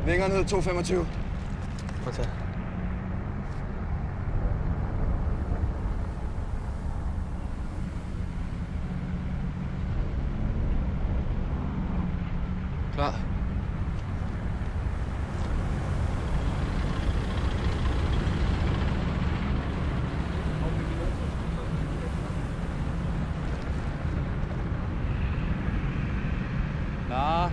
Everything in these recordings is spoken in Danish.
Længere ned, 225. Modtaget. Klar. Klar.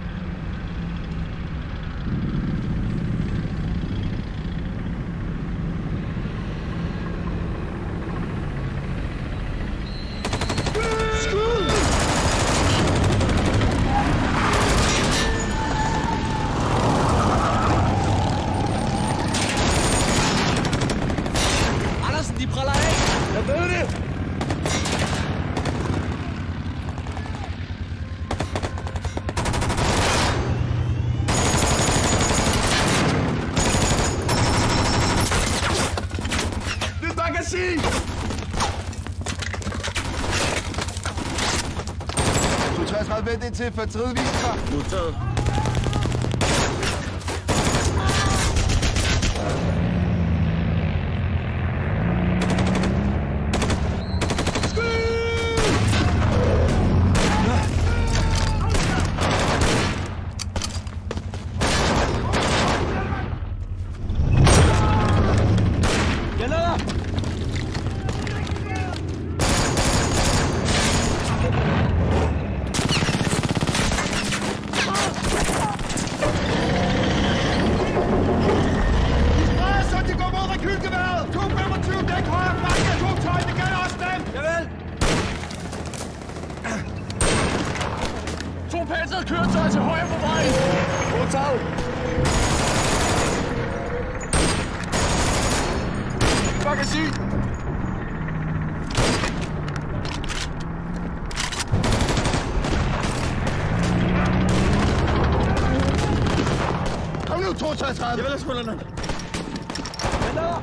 De praller af! Jeg ved det! Nyt magasin! 233 vent indtil for tredje viser. Modtaget. Pansret køretøj til højre på vejen. Modtaget. Magasin. Kom nu, 233. Jeg vil have skuldrene. Vent der.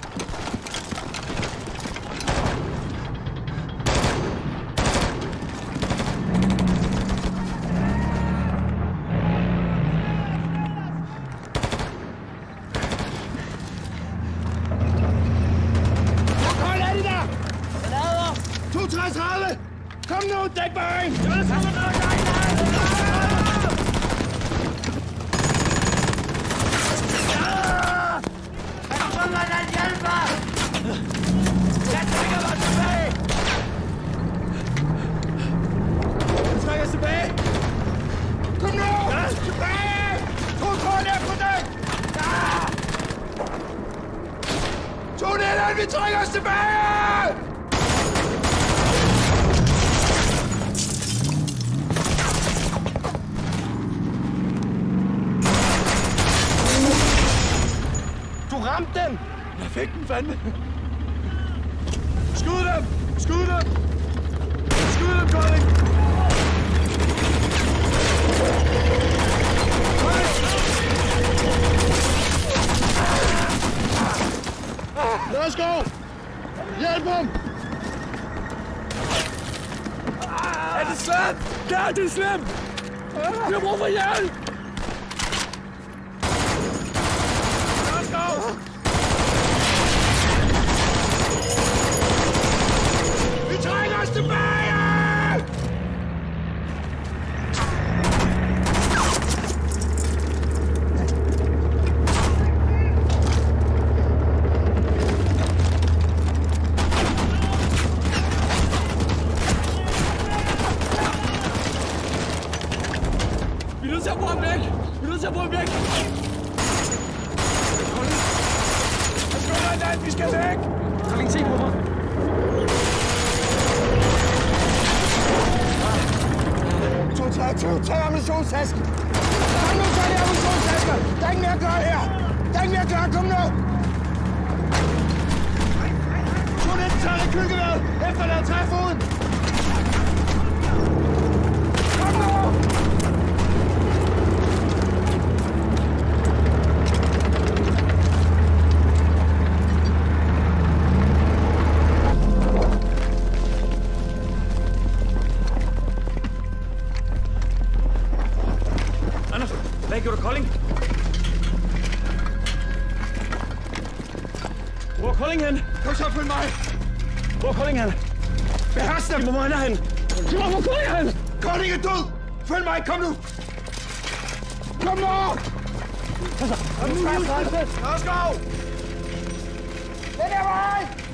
Kom nu, dæk vejen! Tilbage! Kom nu! Ja. Tilbage! Kontrol efter dig! Ja. 2-1, vi trækker os tilbage! Du ramte den! Jeg fik den fandme! Skud dem! Skud dem! Skud dem, Kolding! Lad os gå! Hjælp ham! Er det slemt? Ja, det er slemt! Vi har brug for hjælp! Lad os gå! Vi trækker os tilbage! Vi er nødt til at få ham væk! Vi er nødt til at få ham væk! Jeg skal være land, vi skal væk! Kolding, se på mig! Tag ammunitionstasken! Kom nu, tag de ammunitionstasker! Der er ikke mere at gøre her! Der er ikke mere at gøre, kom nu! 2-1, tag det kølgeværet! Efterlad træfoden! Kom nu! Anders, hvad gjorde du, Kolding? mig! Hvor er Kolding hen? Behersk dem! Hvor er han? Hvor er Kolding hen? Kolding er død! Følg mig, kom nu! Kom nu! Kom nu, Lad os gå! Den er vej!